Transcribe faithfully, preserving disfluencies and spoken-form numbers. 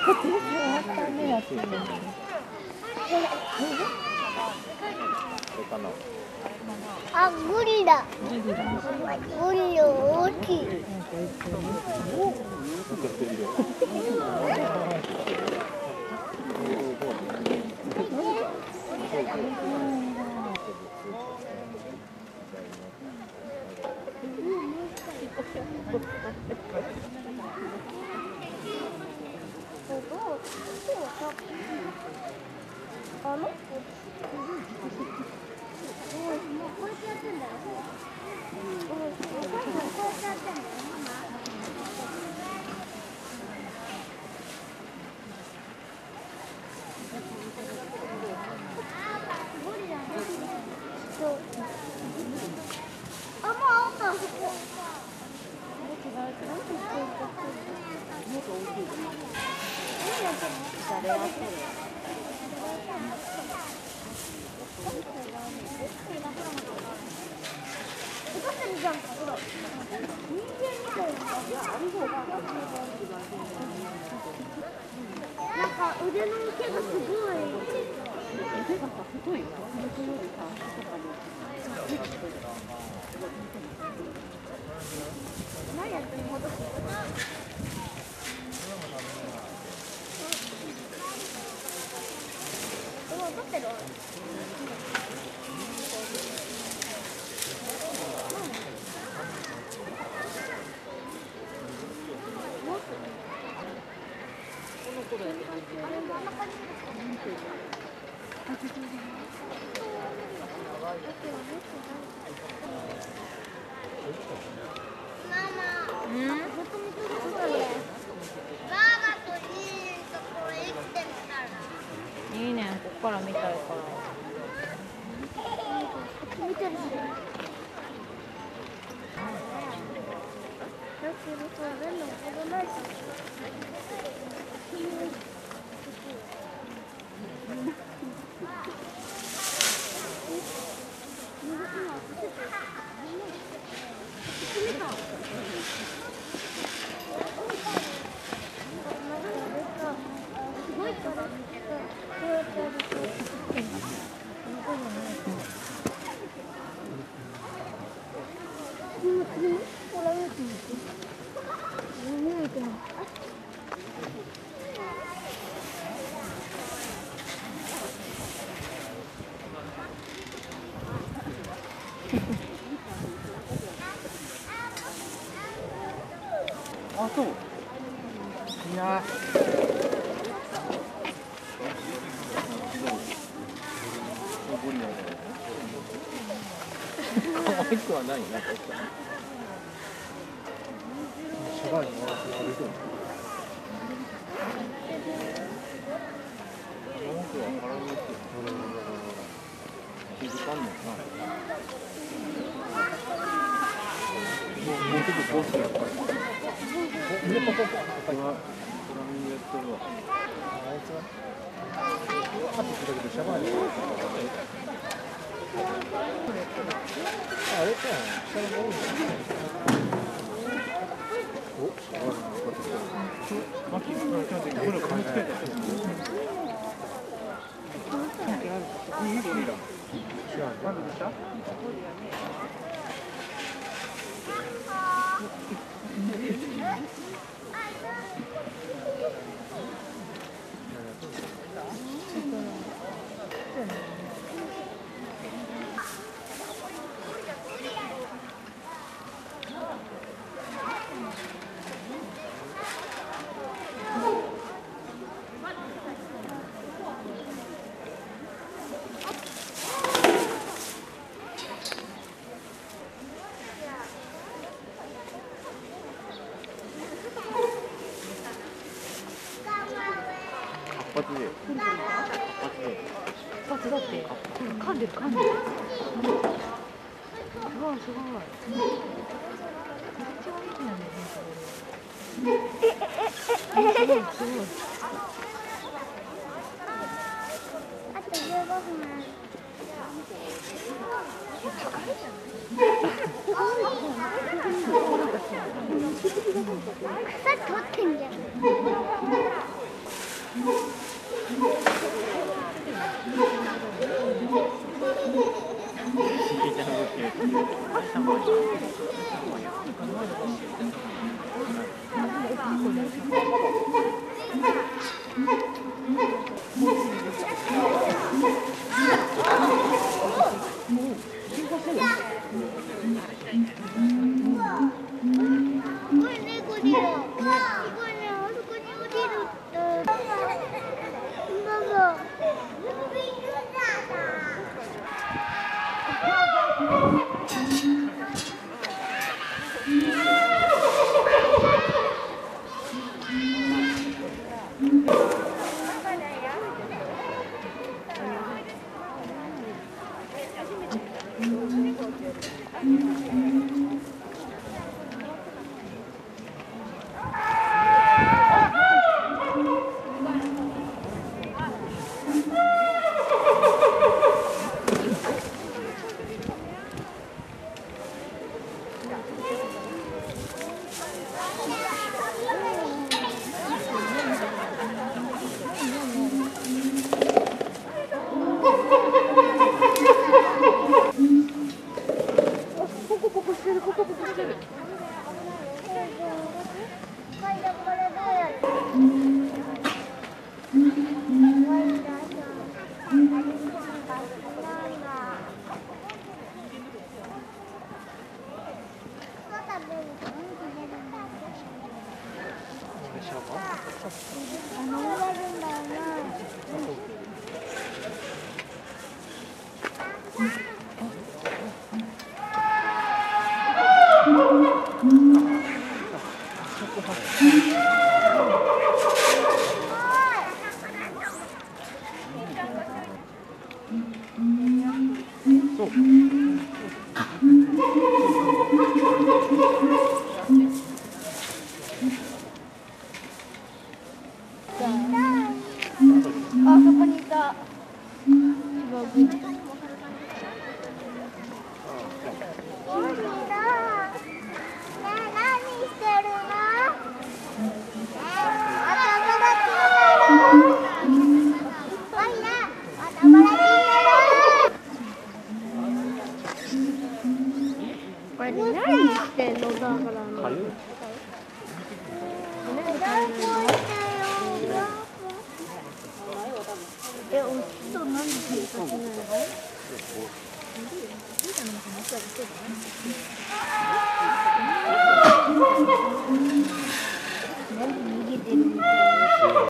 あ、ゴリラ。ゴリラ大きい。あの？こうやってやってんだよ。お母さんこうやってやってんだよ。ゴリラね。そう。あ、もうあった。そこ。なんか腕の毛がすごい。腕がさ、太いよ。肉よりさ、何やってんの？戻す。もう撮ってる？ いいね、ここから見たいから。 見てる。 あ、そう。いや可愛くはないな、確かに。シャバいのは歩いてる。僕は腹のって気づかんのかな。もうもうちょっとこうしてやっぱり。これはトラミングやってるわ。あいつはハッピーするだけでシャバいの。あれか、下の方に。お、マキ、これちゃんとこれを噛みつけて。いいゴリラ。違う。なんででした？活発で。 活発だって。噛んでる噛んでる。すごいすごい。めっちゃ元気なんだよね。すごいすごい。 あとじゅうごふんある。草取ってんじゃん。 え、おいしそうなんで警察なの？